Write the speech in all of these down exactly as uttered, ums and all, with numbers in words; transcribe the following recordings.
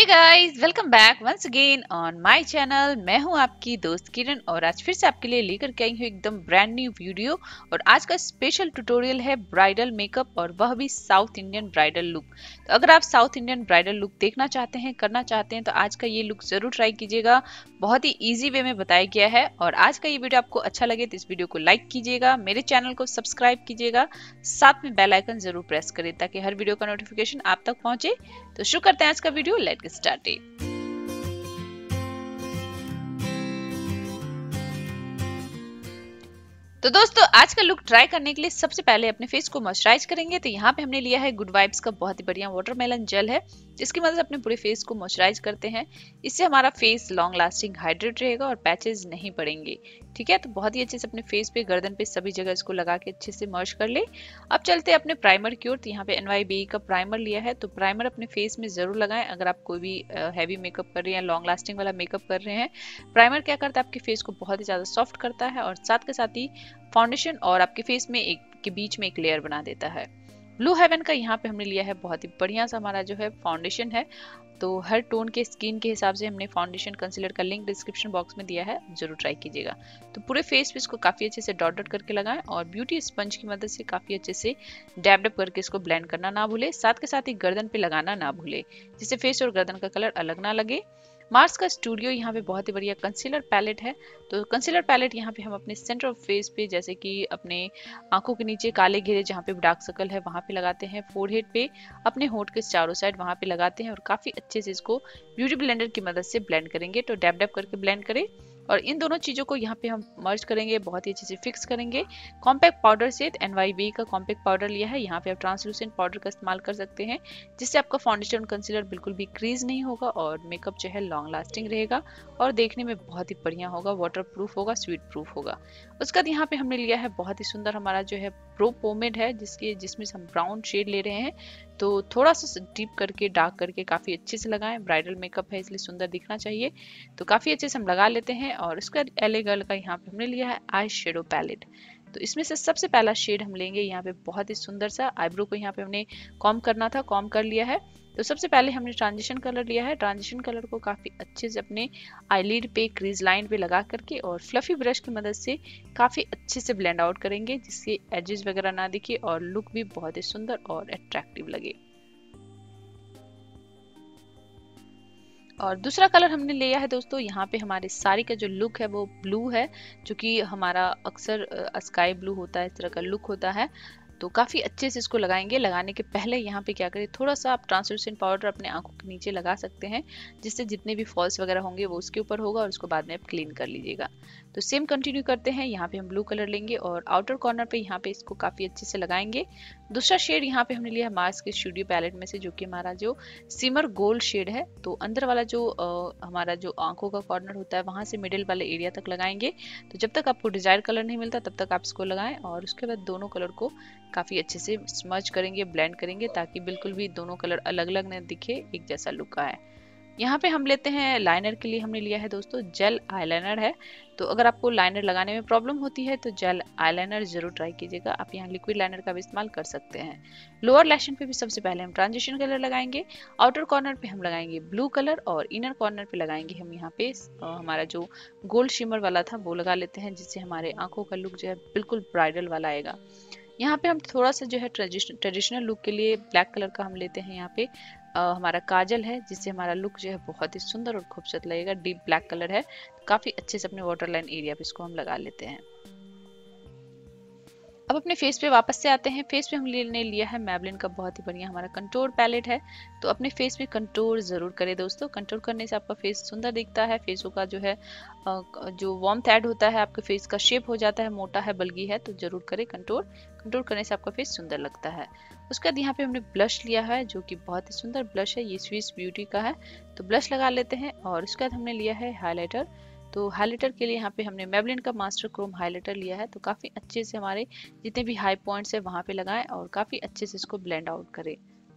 Guys, welcome back once again on my channel. मैं हूं आपकी दोस्त किरण और आज फिर से आपके लिए लेकर के आई हूं एकदम ब्रांड न्यू वीडियो। और आज का स्पेशल ट्यूटोरियल है ब्राइडल मेकअप और वह भी साउथ इंडियन ब्राइडल लुक। तो अगर आप साउथ इंडियन ब्राइडल लुक देखना चाहते हैं, करना चाहते हैं, तो आज का ये लुक जरूर ट्राई कीजिएगा। बहुत ही ईजी वे में बताया गया है। और आज का ये वीडियो आपको अच्छा लगे तो इस वीडियो को लाइक कीजिएगा, मेरे चैनल को सब्सक्राइब कीजिएगा, साथ में बेल आइकन जरूर प्रेस करें ताकि हर वीडियो का नोटिफिकेशन आप तक पहुंचे। तो शुरू करते हैं आज का वीडियो। Let's get started. तो दोस्तों, आज का लुक ट्राई करने के लिए सबसे पहले अपने फेस को मॉइस्चराइज करेंगे। तो यहाँ पे हमने लिया है गुड वाइब्स का बहुत ही बढ़िया वाटरमेलन जेल है, जिसकी मदद से अपने पूरे फेस को मॉइस्चराइज करते हैं। इससे हमारा फेस लॉन्ग लास्टिंग हाइड्रेट रहेगा और पैचेस नहीं पड़ेंगे। ठीक है, तो बहुत ही अच्छे से अपने फेस पे, गर्दन पे, सभी जगह इसको लगा के अच्छे से मर्ज कर ले। अब चलते हैं अपने प्राइमर की ओर। तो यहाँ पे एन वाई बी का प्राइमर लिया है। तो प्राइमर अपने फेस में जरूर लगाएं अगर आप कोई भी हैवी मेकअप कर रहे हैं, लॉन्ग लास्टिंग वाला मेकअप कर रहे हैं। प्राइमर क्या करता है, आपके फेस को बहुत ही ज्यादा सॉफ्ट करता है और साथ के साथ ही फाउंडेशन और आपके फेस में एक के बीच में एक लेयर बना देता है। ब्लू हेवन का यहाँ पे हमने लिया है बहुत ही बढ़िया सा हमारा जो है फाउंडेशन है। तो हर टोन के स्किन के हिसाब से हमने फाउंडेशन कंसीलर का लिंक डिस्क्रिप्शन बॉक्स में दिया है, जरूर ट्राई कीजिएगा। तो पूरे फेस पे इसको काफी अच्छे से डॉट डॉट करके लगाएं और ब्यूटी स्पंज की मदद से काफी अच्छे से डैब डैब करके इसको ब्लेंड करना ना भूले। साथ के साथ ही गर्दन पे लगाना ना भूले, जिससे फेस और गर्दन का कलर अलग ना लगे। मार्स का स्टूडियो यहाँ पे बहुत ही बढ़िया कंसीलर पैलेट है। तो कंसीलर पैलेट यहाँ पे हम अपने सेंटर ऑफ फेस पे, जैसे कि अपने आंखों के नीचे काले घेरे जहाँ पे डार्क सर्कल है वहां पे लगाते हैं, फोरहेड पे, अपने होंठ के चारों साइड वहां पे लगाते हैं और काफी अच्छे से इसको ब्यूटी ब्लेंडर की मदद से ब्लेंड करेंगे। तो डैब डैब करके ब्लेंड करें और इन दोनों चीजों को यहाँ पे हम मर्ज करेंगे, बहुत ही अच्छे से फिक्स करेंगे। कॉम्पैक्ट पाउडर से एन वाई बी का कॉम्पैक्ट पाउडर लिया है। यहाँ पे आप ट्रांसलूसेंट पाउडर का इस्तेमाल कर सकते हैं, जिससे आपका फाउंडेशन कंसीलर बिल्कुल भी क्रीज नहीं होगा और मेकअप जो है लॉन्ग लास्टिंग रहेगा और देखने में बहुत ही बढ़िया होगा, वाटर प्रूफ होगा, स्वीट प्रूफ होगा। उसके बाद यहाँ पे हमने लिया है बहुत ही सुंदर हमारा जो है प्रो पोमेड है, जिसके जिसमें हम ब्राउन शेड ले रहे हैं। तो थोड़ा सा डीप करके, डार्क करके काफी अच्छे से लगाएं। ब्राइडल मेकअप है इसलिए सुंदर दिखना चाहिए, तो काफी अच्छे से हम लगा लेते हैं। और उसका एल ए गर्ल का यहाँ पे हमने लिया है आई शेडो पैलेट। तो इसमें से सबसे पहला शेड हम लेंगे यहाँ पे बहुत ही सुंदर सा। आईब्रो को यहाँ पे हमने कॉम करना था, कॉम कर लिया है। तो सबसे पहले हमने ट्रांजिशन कलर लिया है। ट्रांजिशन कलर को काफी अच्छे से अपने आईलिड पे, क्रीज लाइन पे लगा करके और फ्लफी ब्रश की मदद से काफी अच्छे से ब्लेंड आउट करेंगे, जिससे एजेस वगैरह ना दिखे और लुक भी बहुत ही सुंदर और अट्रैक्टिव लगे। और दूसरा कलर हमने लिया है दोस्तों, यहाँ पे हमारे साड़ी का जो लुक है वो ब्लू है, जो कि हमारा अक्सर स्काई ब्लू होता है, इस तरह का लुक होता है। तो काफी अच्छे से इसको लगाएंगे। लगाने के पहले यहाँ पे क्या करें, थोड़ा सा आप ट्रांसलूसेंट पाउडर अपने आंखों के नीचे लगा सकते हैं, जिससे जितने भी फॉल्स वगैरह होंगे वो उसके ऊपर होगा और उसको बाद में आप क्लीन कर लीजिएगा। तो सेम कंटिन्यू करते हैं। यहाँ पे हम ब्लू कलर लेंगे और आउटर कॉर्नर पे यहाँ पे इसको काफी अच्छे से लगाएंगे। दूसरा शेड यहाँ पे हमने लिया है मार्स के स्टूडियो पैलेट में से, जो कि हमारा जो सिमर गोल्ड शेड है। तो अंदर वाला जो आ, हमारा जो आंखों का कॉर्नर होता है वहां से मिडिल वाले एरिया तक लगाएंगे। तो जब तक आपको डिजायर कलर नहीं मिलता तब तक आप इसको लगाएं और उसके बाद दोनों कलर को काफी अच्छे से स्मर्ज करेंगे, ब्लेंड करेंगे, ताकि बिल्कुल भी दोनों कलर अलग अलग न दिखे, एक जैसा लुक आए। यहाँ पे हम लेते हैं लाइनर के लिए हमने लिया है दोस्तों जेल आईलाइनर है। तो अगर आपको लाइनर लगाने में प्रॉब्लम होती है तो जेल आईलाइनर जरूर ट्राई कीजिएगा। आप यहाँ लिक्विड लाइनर का भी इस्तेमाल कर सकते हैं। लोअर लैशन पे भी सबसे पहले हम ट्रांजिशन कलर लगाएंगे। आउटर कॉर्नर पे हम लगाएंगे ब्लू कलर और इनर कॉर्नर पे लगाएंगे हम यहाँ पे हमारा जो गोल्ड शिमर वाला था वो लगा लेते हैं, जिससे हमारे आंखों का लुक जो है बिल्कुल ब्राइडल वाला आएगा। यहाँ पे हम थोड़ा सा जो है ट्रेडिशनल लुक के लिए ब्लैक कलर का हम लेते हैं। यहाँ पे आ, हमारा काजल है, जिससे हमारा लुक जो है बहुत ही सुंदर और खूबसूरत लगेगा। डीप ब्लैक कलर है, तो काफी अच्छे से अपने वाटर लाइन एरिया पे इसको हम लगा लेते हैं। अब अपने फेस पे वापस से आते हैं। फेस पे हम लेने लिया है मैबलिन का बहुत ही बढ़िया हमारा कंटूर पैलेट है। तो अपने फेस पे कंटूर जरूर करें दोस्तों। कंटूर करने से आपका फेस सुंदर दिखता है, फेसों का जो है जो वार्मथ ऐड होता है, आपके फेस का शेप हो जाता है, मोटा है, बल्गी है, तो जरूर करें कंटूर। कंटूर करने से आपका फेस सुंदर लगता है। उसके बाद यहाँ पे हमने ब्लश लिया है, जो कि बहुत ही सुंदर ब्लश है, ये स्विस ब्यूटी का है। तो ब्लश लगा लेते हैं। और उसके बाद हमने लिया है हाईलाइटर। तो हाइलाइटर के लिए यहाँ पे हमने मेबलिन का मास्टर क्रोम हाइलाइटर लिया है। तो काफी अच्छे से हमारे जितने भी हाई पॉइंट्स है वहां पे लगाएं और काफी अच्छे से इसको ब्लेंड आउट करें।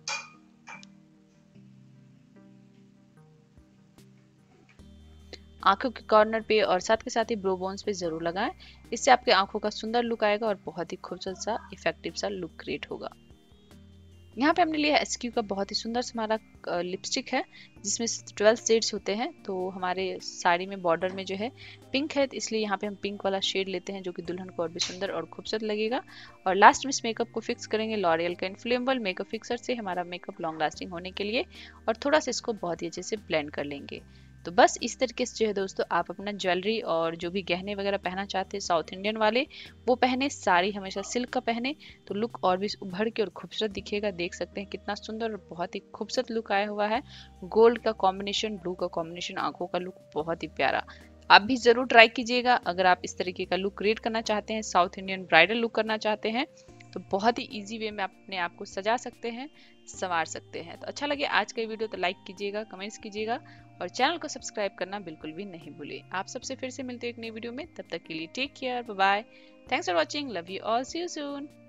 आंखों के कॉर्नर पे और साथ के साथ ही ब्रो बोन्स पे जरूर लगाएं। इससे आपके आंखों का सुंदर लुक आएगा और बहुत ही खूबसूरत सा इफेक्टिव सा लुक क्रिएट होगा। यहाँ पे हमने लिया एस क्यू का बहुत ही सुंदर सा हमारा लिपस्टिक है जिसमें ट्वेल्व शेड्स होते हैं। तो हमारे साड़ी में बॉर्डर में जो है पिंक है, तो इसलिए यहाँ पे हम पिंक वाला शेड लेते हैं जो कि दुल्हन को और भी सुंदर और खूबसूरत लगेगा। और लास्ट में इस मेकअप को फिक्स करेंगे लॉरियल का इन्फ्लेमेबल मेकअप फिक्सर से, हमारा मेकअप लॉन्ग लास्टिंग होने के लिए। और थोड़ा सा इसको बहुत ही अच्छे से ब्लेंड कर लेंगे। तो बस इस तरीके से जो है दोस्तों आप अपना ज्वेलरी और जो भी गहने वगैरह पहनना चाहते हैं साउथ इंडियन वाले वो पहने, साड़ी हमेशा सिल्क का पहने, तो लुक और भी उभर के और खूबसूरत दिखेगा। देख सकते हैं कितना सुंदर और बहुत ही खूबसूरत लुक आया हुआ है। गोल्ड का कॉम्बिनेशन, ब्लू का कॉम्बिनेशन, आंखों का लुक बहुत ही प्यारा। आप भी जरूर ट्राई कीजिएगा। अगर आप इस तरीके का लुक क्रिएट करना चाहते हैं, साउथ इंडियन ब्राइडल लुक करना चाहते हैं, तो बहुत ही इजी वे में आप अपने आप को सजा सकते हैं, संवार सकते हैं। तो अच्छा लगे आज का वीडियो तो लाइक कीजिएगा, कमेंट्स कीजिएगा और चैनल को सब्सक्राइब करना बिल्कुल भी नहीं भूलिए। आप सबसे फिर से मिलते हैं एक नई वीडियो में, तब तक के लिए take care, bye bye, thanks for watching, love you all, see you soon.